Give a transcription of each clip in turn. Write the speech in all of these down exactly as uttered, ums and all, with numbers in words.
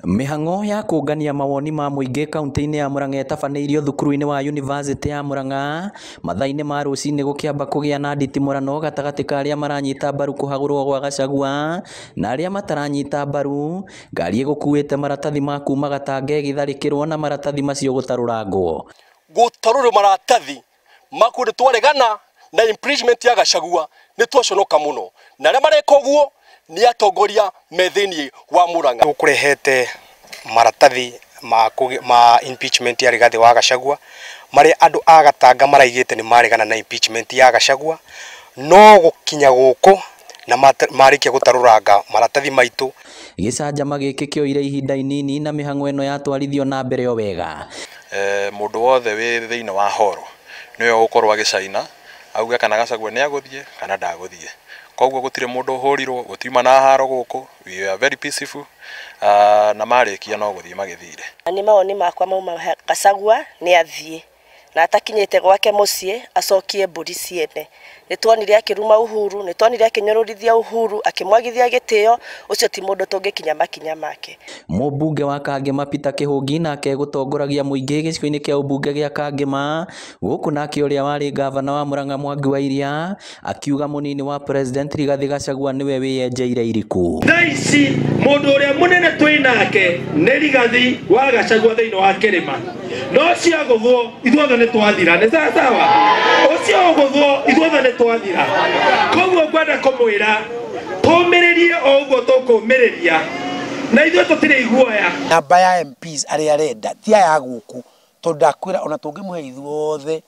Mĩhang'o ya kũngania mawoni ma mũingĩ kaunti-inĩ ya Murang'a ĩtabanĩirio thukuru-inĩ wa University ya Murang'a mathaa-inĩ ma rũcinĩ gũkĩamba kũgĩa na nditimũrano gatagatĩ ka arĩa maranyita mbaru kũhagũrwo gwa Gachagua na arĩa mataranyita mbaru ngari ĩgũkuĩte maratathi ma kuma Gatanga ĩgĩtharĩkĩrwo na maratathi macio gũtarũrangwo. Gũtarũrwo maratathi makũrĩ twaregana na impeachment ya Gachagua nĩ twaconoka mũno na arĩa mareka ũguo ni atongoria methini wa Murang'a ukurehete maratathi ma ma impeachment ya Rigathi wa Gachagua mari andu a Gatanga maraigite ni maregana na impeachment ya Gachagua no gukinya guku na marikia gutaruranga maratathi maitu. Gicanjama giki kioire ihinda inini na mihang'o eno yatwarithio na mbere o wega. Eh mundu wothe wi thiini wa horo niyo ukorwa gicaina auga kana Gachagua ni aguthie kana ndaguthie. Koguo gutire mundu hurirwo gutiuma na haro guku, we are very peaceful uh, na marikia no guthie magithire. Ni mawoni makwa mauma Gachagua ni athie na atakinyite gwake mucii acokie mburi ciene. Nitwonire akiruma Uhuru, nitwonire akinyororithia Uhuru, akimwagithia gitio, ucio ti mundu tungikinya makinya make. Mũmbunge wa Kangema Peter Kĩhũngi nake gũtongoragia mũingĩ gĩcigo-inĩ kĩa ũmbunge gĩa Kangema gũkũ nake ũrĩa warĩ gavana wa Murang'a Mwangi wa Iria akiuga mũnini wa president Rigathi Gachagua niwe wĩyenjeire iriku. Thaici mundu ũrĩa munene twinake nĩ Rigathi wa Gachagua thĩinĩ wa kĩrĩma. No cio gũthwo ithuothe nĩ twathira nĩ sawa sawa. Ucio gũthwo ithuothe nĩ twathira. Koguo ngwenda kũmwĩra tũmĩrĩrie o ũguo tũkũmĩrĩria na ithuĩ tũtirĩ iguoya. Namba ya M Ps arĩa arenda ti aya gũkũ tondũ ndakwĩra ona tũngĩmũhe ithuothe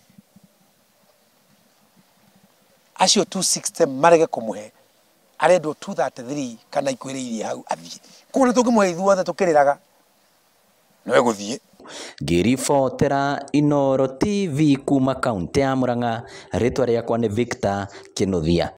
acio two sixty marege kũmũhe arendwo two thirty-three kana ikwĩrĩirie hau athiĩ. Kuona tũngĩmũhe ithuothe tũkĩrĩraga nĩwe gũthiĩ. Ngĩribotera Inooro T V kuma kaunti ya Murang'a, rĩtwa rĩakwa nĩ Victor Kĩnuthia.